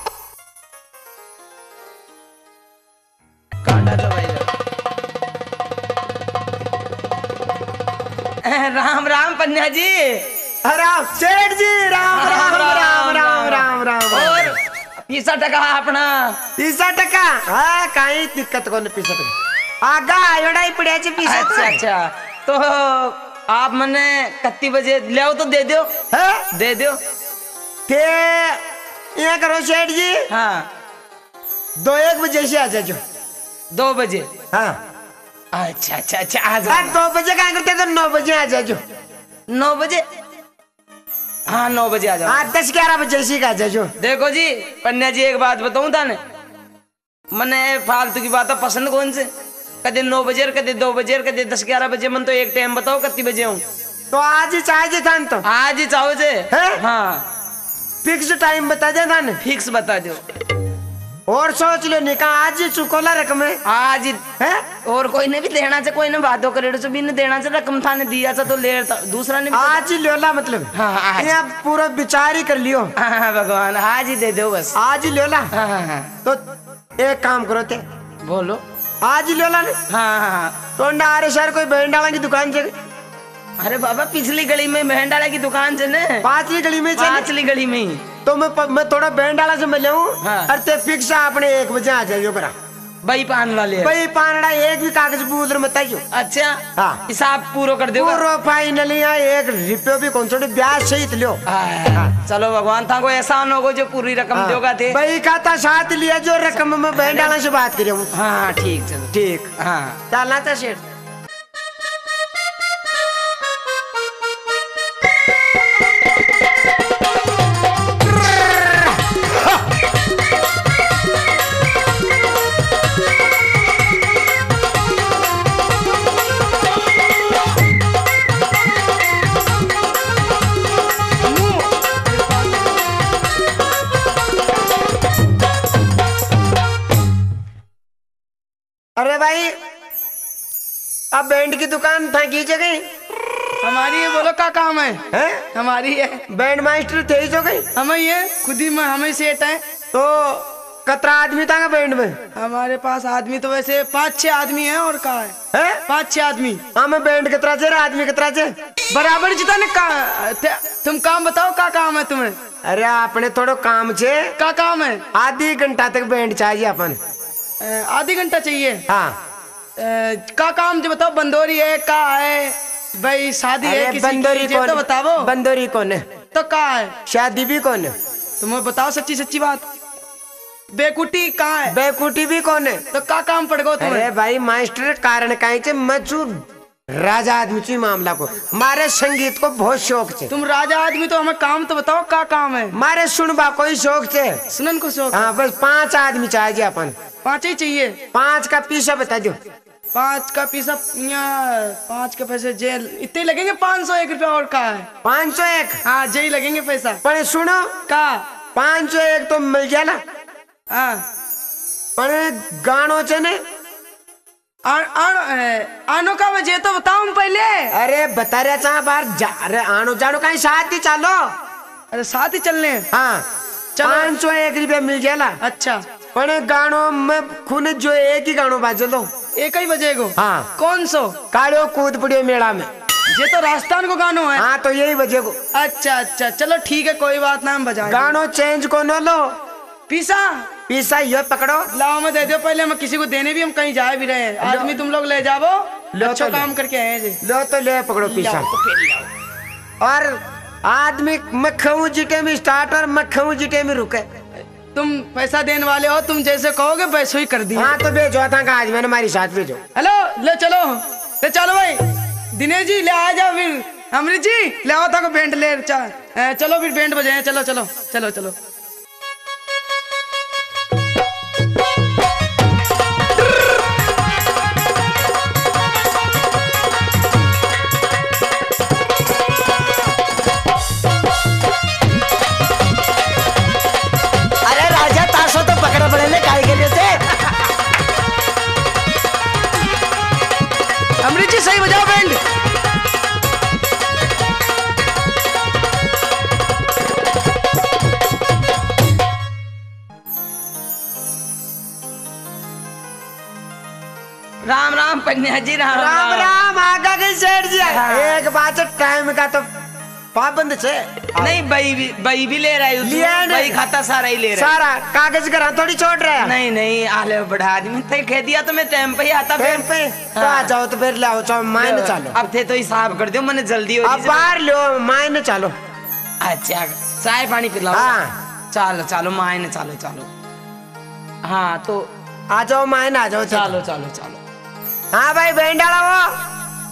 राम राम पन्या जी राम सेठ जी राम राम राम राम राम राम और 30% अपना 30% हाँ कहीं दिक्कत को नहीं 30% आगा आयोड़ा ही पड़े पीछे। अच्छा अच्छा, तो आप मने कितनी बजे ले तो दे दो, है दे दो। ते ये करो सेठ जी, हाँ 2-1 बजे से आ जाओ। 2 बजे? हाँ अच्छा अच्छा अच्छा, आ जाओ। 2 बजे क्या करते तो 9 बजे आ जाओ। 9 बजे? हाँ 9 बजे आ जाओ। हाँ 10-11 बजे से आ जाओ। देखो जी पन्या जी, एक बात बताऊं थाने, मने फालतू की बात पसंद कौन से? कदे 9 बजे, कदे 2 बजे, कदे 10-11 बजे। मन तो एक टाइम बताओ कितनी बजे हूँ। तो आज ही चाहिए था तो आज ही चाहो जे? हाँ फिक्स टाइम बता दे था। फिक्स बता दो। और सोच लो निका आज ही चुकोला रकम है। आज ही है और कोई ने भी देना चाहिए, कोई ने बातों करे तो भी ने देना चाहिए। रकम थाने दिया था तो ले दूसरा ने भी आज ही लोला मतलब। हाँ आज। यहाँ पूरा विचार ही कर लियो। हाँ भगवान, आज ही दे दो बस। आज ही लोला। हाँ हाँ हाँ तो एक काम करो थे, बोलो। आज ही लोला ने। हाँ हाँ हाँ। तो नारे शहर कोई बहन डाला की दुकान से। अरे बाबा पिछली गली में भेंडाला की दुकान से ने, 5वीं गली में चल। 5वीं गली में ही। तो मैं थोड़ा बहन डाला से मिल जाऊँ। हाँ। और ते फिक्स आपने 1 बजे आ जाइयो करा। भाई पान वाले भाई पानड़ा एक भी कागज पूछ मत आइयो। अच्छा हाँ। हिसाब पूरा कर दो। पूरा फाइनली यहाँ 1 रुपये भी कौन छोटे ब्याज सहित लियो। चलो भगवान था कोई ऐसा न हो जो पूरी रकम दोगा थे। भाई का था साथ लिया जो रकम में बहन डाला से बात करी हूँ। हाँ ठीक चलो ठीक। हाँ चलना था शेठ। अरे भाई अब बैंड की दुकान था की जगह हमारी है, बोलो क्या काम है? हैं? हमारी है, बैंड मास्टर थे जो गई। हमें ये खुद ही में हमें सेट है। तो कतरा आदमी था बैंड में? हमारे पास आदमी तो वैसे 5-6 आदमी हैं। और कहा है? हैं? 5-6 आदमी। हाँ मैं बैंड कतरा से आदमी कतरा से बराबर जितना ने तुम काम बताओ क्या काम है तुम्हें? अरे आपने थोड़ा काम से क्या काम है? आधी घंटा तक बैंड चाहिए अपन। आधी घंटा चाहिए? हाँ का काम जो बताओ। बंदोरी है का है भाई? शादी है अरे किसी बंदोरी की कौन? तो बताओ। बंदोरी कौन है? तो का है? शादी भी कौन है? तुम्हें बताओ सच्ची सच्ची बात। बेकुटी कहाँ है? बेकुटी भी कौन है? तो का काम पड़ गो तुम्हें? अरे भाई मास्टर कारण कहीं मचू राजा आदमी ची मामला को मारे संगीत को बहुत शौक से। तुम राजा आदमी तो हमें काम तो बताओ का काम है? मारे सुनबा कोई शौक से। सुनन को शौक? हाँ बस 5 आदमी चाहिए अपन। 5 ही चाहिए? 5 का पीछा बता दो। 5 का पीसा? 5 के पैसे जेल इतने लगेंगे? 501 रुपया। और का है? 501? हाँ जेल लगेंगे पैसा। पर सुनो का 501 तो मिल गया ना। हाँ पर गानों से ने आनो का वजह तो बताओ पहले। अरे बता रहे चाह बाहर जा रहे आनो जानो कहीं साथ ही चलो। अरे साथ ही चलने? हाँ चलो। 501 रुपया मिल गया ना। अच्छा पर गानों में खुद जो एक ही गानों बाजे लो। एक ही बजे को? हाँ। कौन सो? कालो कूद पड़ियो मेला में। ये तो राजस्थान को गानो है। हाँ तो यही बजे को। अच्छा अच्छा चलो ठीक है कोई बात ना, हम बजा गानों चेंज को न लो। पीसा पीसा ये पकड़ो। लाओ मैं दे दो पहले। मैं किसी को देने भी हम कहीं जा भी रहे हैं। आदमी तुम लोग ले जाओ। अच्छा काम करके आए जी। लो तो ले पकड़ो पीसा। और आदमी मक्खू जिटे में स्टार्ट और मक्खू जिटे में रुके। तुम पैसा देने वाले हो, तुम जैसे कहोगे वैसे ही कर दिए। हाँ तो भेजो था आज मैंने हमारी साथ भेजो। हेलो ले चलो, ले चलो भाई। दिनेश जी ले आ जाओ फिर। अमृत जी ले आओ था को बैंड ले चलो फिर बैंड बजाए। चलो चलो चलो चलो। अरे राजा ताशो तो पकड़ पड़े ले काय के लिए थे। अमृत जी सही बजाओ बैंड। राम राम पन्या जी। राम राम राम आगा के सेठ जी। एक बात टाइम का तो पाबंद छे नहीं बई भी ले रहा है लिया है ना? बई खाता सारा ही ले रहा है। सारा कागज करा थोड़ी छोड़ रहा है। नहीं नहीं आले बड़ा आदमी थे कह दिया तो मैं टाइम पे ही आता टाइम पे तो आ जाओ तो फिर लाओ चाहो मायने चलो। अब थे तो हिसाब कर दो मैंने जल्दी हो अब बाहर लो मायने चलो। अच्छा चाय पानी पिलाओ। हाँ चलो चलो मायने चलो चलो। हाँ तो आ जाओ मायने आ जाओ चलो चलो चलो। हाँ भाई बैंड डाला वो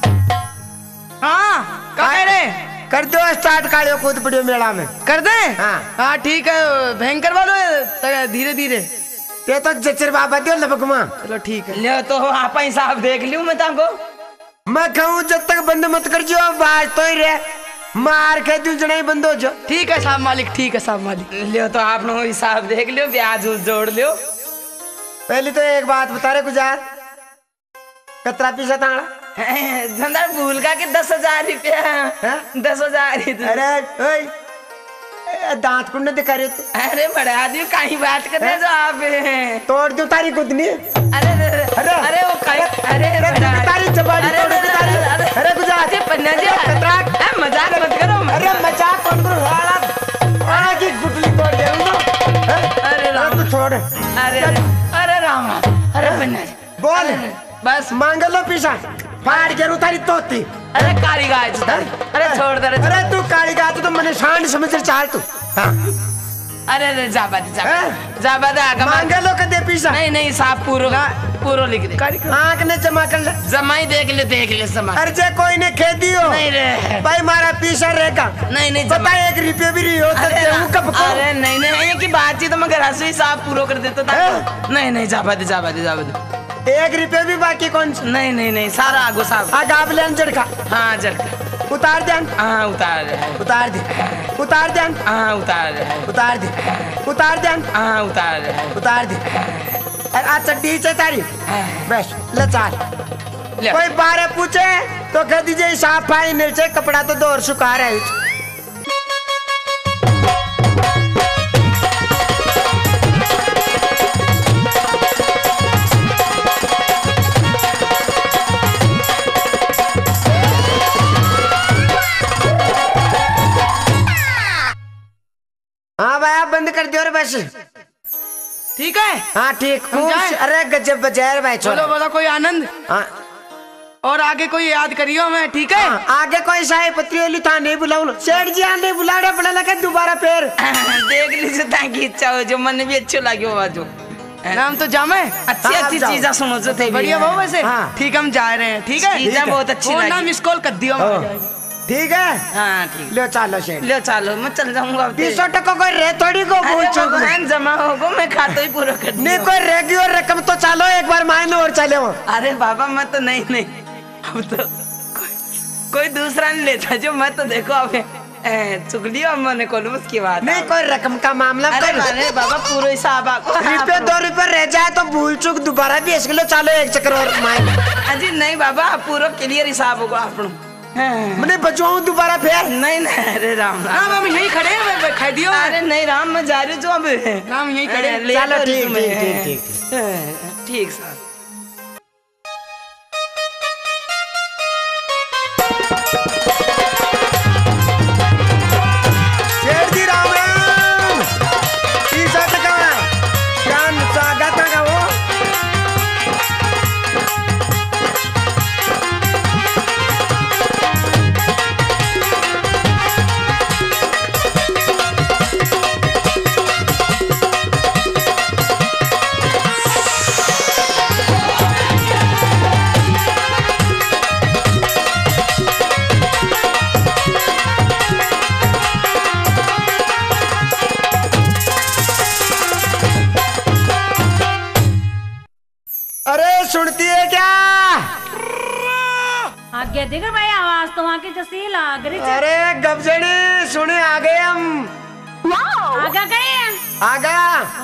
हाँ क्या कह रहे कर दो स्टार्ट कालियो कूद पड़ियो मेला में कर दे। हाँ हाँ ठीक है भयंकर करवा लो धीरे धीरे। ये तो जचर बाबा दियो लबकमा। चलो ठीक है ले तो आप हिसाब देख लियो मैं ताको। मैं कहूँ जब तक बंद मत कर जो बाज तो ही रहे मार के तू जना ही बंद हो जो। ठीक है साहब मालिक ठीक है साहब मालिक। लियो तो आप लोग हिसाब देख लियो ब्याज जोड़ लियो। पहले तो एक बात बता रहे गुजार कतरा पीछा ताड़ा धंधा भूल का के 10,000 रुपया 10,000। अरे ओए दांत कुंडे दिखा रहे तू। अरे बड़ा आदमी कहीं बात कर रहे जो आप तोड़ दो तारी कुदनी। अरे अरे अरे वो कहीं अरे तारी जबाड़ी तोड़ दो तारी। अरे गुजार पन्ना जी मजाक मत करो। अरे मजाक कौन करो हालत आगे गुटली तोड़ दे उनको। अरे राम तू छोड़। अरे अरे राम अरे पन्ना जी बोल बस मांग लो पीछा फाड़ के उतारी तोती। अरे काली गाय अरे छोड़ दे। अरे तू काली गाय तो मैंने शान समझ चाल तू। हाँ अरे अरे जाबा दे मांग लो कदे पीछा। नहीं नहीं साहब पूरो लिख दे। आँख ने जमा कर ले जमाई देख ले जमा। अरे जे कोई ने खेती हो नहीं रे भाई मारा पीछा रहेगा। नहीं पता 1 रुपये भी रही हो कब को। अरे नहीं नहीं की बात तो मैं घर से ही साहब पूरा कर देता था। नहीं जाबा दे 1 रुपये भी बाकी कौन सा। नहीं सारा आगो साहब आगाब लेन झटका। हाँ झटका उतार दे। हाँ उतार दे उतार दे हाँ उतार दे उतार दे उतार दे हाँ उतार दे। अरे आ चड्डी से तारी बस ले चाल। कोई 12 पूछे तो कह दीजिए साफ पाई नीचे कपड़ा तो दौर सुखा रहा है। हाँ भाई आप बंद कर दियो रे बस। ठीक है हाँ ठीक। अरे गजब बजाय भाई चलो बोलो कोई आनंद। हाँ और आगे कोई याद करियो मैं ठीक है। हाँ, आगे कोई साहेब पत्री वाली था नहीं बुलाऊ सेठ जी आने बुला रहे पड़ा लगा दोबारा फिर देख लीजिए ताकि इच्छा हो जो मन भी अच्छो लगे बाजू नाम तो जामे अच्छी हाँ, अच्छी चीजें सुनो जो थे बढ़िया वो वैसे। हाँ। ठीक हम जा रहे हैं ठीक है चीजें बहुत अच्छी लगी। नाम मिस कॉल कर दियो। ठीक है हाँ ठीक लो चलो सेठ लो चलो मैं चल जाऊंगा। 200 टका कोई रे थोड़ी को भगवान जमा होगा मैं खाता ही पूरा कर नहीं कोई रेगी और रकम तो चलो एक बार मायने और चले हो। अरे बाबा मैं तो नहीं अब तो कोई दूसरा नहीं लेता जो मैं तो देखो अब चुगली मैंने कोलू उसकी बात नहीं कोई रकम का मामला। अरे बाबा पूरा हिसाब आपको रुपये 2 रुपये रह जाए तो भूल चुक दोबारा भी इसके लिए चलो एक चक्कर और मायने। अजी नहीं बाबा पूरा क्लियर हिसाब होगा आप मैंने बचवाऊं दोबारा फिर नहीं अरे राम हम यही खड़े हैं खा दियो। अरे नहीं राम मैं जा रही हूँ जो अब राम यही खड़े। चलो ठीक ठीक सर। शेर जी राम राम 30 टका क्या स्वागत है वो। सुनती है क्या। आगे देखो भाई आवाज तो वहाँ की जैसी लाग रही है। अरे गबजड़ी सुने आ गए हम। आगा गए आ गया।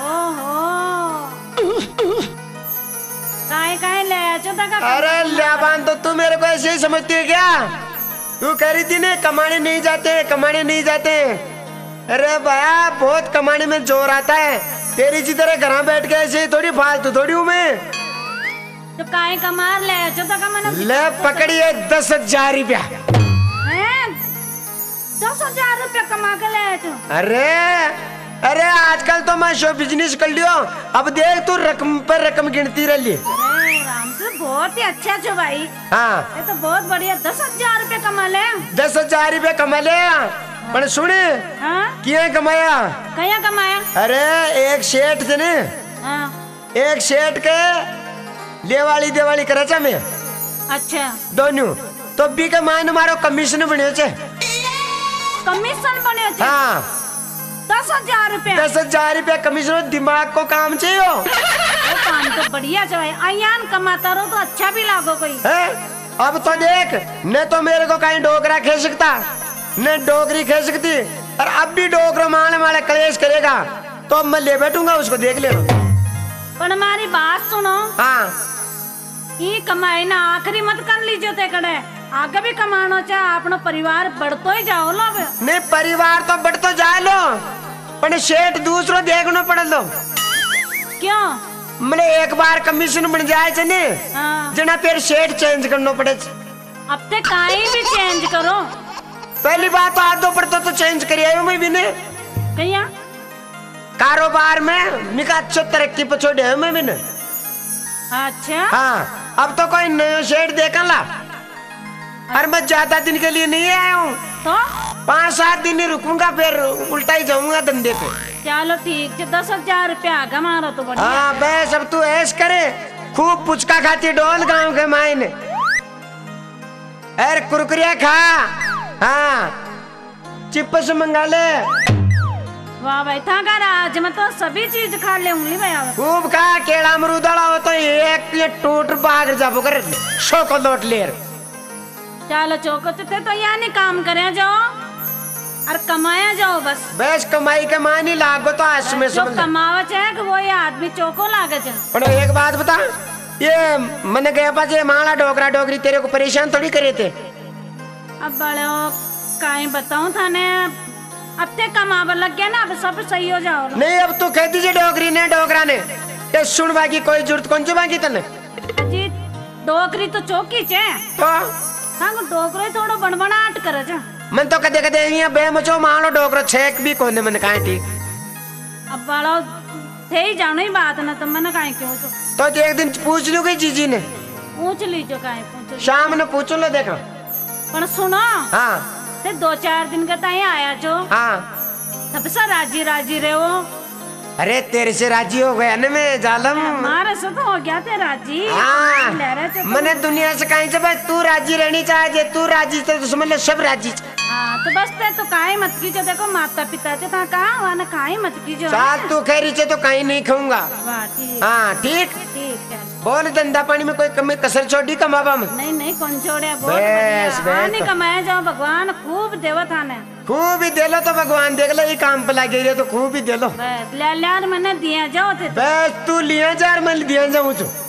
काहे ले अरे लियाबान तो तू मेरे को ऐसे ही समझती है क्या। तू कह रही थी ना कमाने नहीं जाते। अरे भैया बहुत कमाने में जोर आता है। तेरी जी तरह घर बैठ के ऐसे थोड़ी फालतू थोड़ी हूँ मैं। तो काहे कमार ले जो तक मैंने ले पकड़िए 10,000 रुपया। 10,000 रुपया कमा के ले आए तू। अरे अरे आजकल तो मैं शो बिजनेस कर लियो। अब देख तू रकम पर रकम गिनती रही। अरे राम तू बहुत ही अच्छा छो भाई। हाँ ये तो बहुत बढ़िया 10,000 रुपया कमा ले। 10,000 रुपये कमा ले। पर सुन हाँ किया कमाया? कया कमाया? अरे एक सेठ थे ने, हाँ एक सेठ के लेवाली देवाली करे छे मैं अच्छा दोनों तो भी के मान मारो कमीशन बने छे। कमीशन बने छे? हाँ 10,000 रुपया। 10,000 रुपया कमीशन। दिमाग को काम चाहिए वो काम तो बढ़िया छो भाई। अयान कमाता रहो तो अच्छा भी लागो कोई है। अब तो देख न तो मेरे को कहीं डोकरा खे सकता न डोकरी खे सकती। और अब भी डोकरा माले माले कलेश करेगा तो मैं ले बैठूंगा उसको, देख ले। पर हमारी बात सुनो। हाँ ये कमाई ना आखिरी मत कर लीजिए ते कड़े आगे भी कमानो चाहे अपना परिवार बढ़तो ही जाओ लो। नहीं परिवार तो बढ़ तो जा लो पर सेठ दूसरो देखना पड़ लो। क्यों? मैंने एक बार कमीशन बन जाए चे ने हाँ। जना फिर सेठ चेंज करना पड़े। अब ते काई भी चेंज करो। पहली बात तो आदो पड़ता तो चेंज कर आयो मैं भी ने कहिया कारोबार में मिका अच्छो तरक्की पे छोड़े है मैं भी ने। अच्छा हाँ अब तो कोई नया सेठ देखा ला। और मैं ज्यादा दिन के लिए नहीं आया हूँ, तो 5-7 दिन ही रुकूंगा फिर उल्टा ही जाऊंगा धंधे पे। चलो ठीक है 10,000 रुपया आगे मारो तो बढ़िया। हाँ बस अब तू ऐश करे खूब पुचका खाती डोल गांव के मायने। अरे कुरकुरिया खा। हाँ चिप्स मंगा ले। वाह भाई था कर आज मैं तो सभी चीज खा ले उंगली भाई। खूब खा केड़ा अमरूदड़ा हो तो एक ये टूट बाग जाबो कर शो को लौट ले। चलो चौको ते तो यहाँ नहीं काम करे जाओ और कमाया जाओ बस। बस कमाई के मानी लागो तो आज में जो समझ ले। कमावा चाहे कि वो ये आदमी चौको लागे जाए। पर एक बात बता, ये मैंने गया पास ये माला डोकरा डोकरी तेरे को परेशान थोड़ी करे थे। अब बड़े काई बताऊं थाने अब ते कमावा लग गया ना अब सब सही हो जाओ। नहीं अब तू कह दीजिए डोकरी ने डोकरा ने ये सुन बाकी कोई जरूरत कौन सी बाकी तने जी डोकरी तो चौकी चे तो सांग डोकरो थोड़ो बड़बड़ाहट करे जा। मन तो कदे कदे यहाँ बेमचो मालो डोकरो छेक भी कोने मन कहाँ ठीक। अब बड़ो थे ही जानो ही बात ना तो मैंने काहे क्यों तो एक दिन पूछ लूंगी जीजी ने, पूछ लीजो काहे पूछो। शाम ने पूछ लो देखो। पर सुनो हाँ ते 2-4 दिन का ताई आया जो हाँ तब से राजी राजी रहे हो। अरे तेरे से राजी हो गया ना मैं जालम। हमारे से तो हो गया थे राजी। हाँ ले रहे थे तो। मैंने दुनिया से कहीं से भाई तू राजी रहनी चाहिए। तू राजी तो समझ ले सब राजी। हाँ तो बस ते तो काहे मत कीजो। देखो माता पिता थे था कहा वाना काहे मत कीजो। साथ तू खैरी से तो कहीं नहीं खाऊंगा। वाह ठीक हाँ ठीक ठीक है। बोल धंधा पानी में कोई कमी कसर छोड़ी कमाबा में। नहीं नहीं कौन छोड़े बहुत बस, बढ़िया। बस हाँ नहीं तो। कमाया जाओ भगवान खूब देवत आने। खूब ही दे लो तो भगवान देख लो ये काम पे लगे रहे तो खूब ही दे लो। बस ले मैंने दिया जाओ थे। बस तू लिया जा और मैं दिया जाऊँ।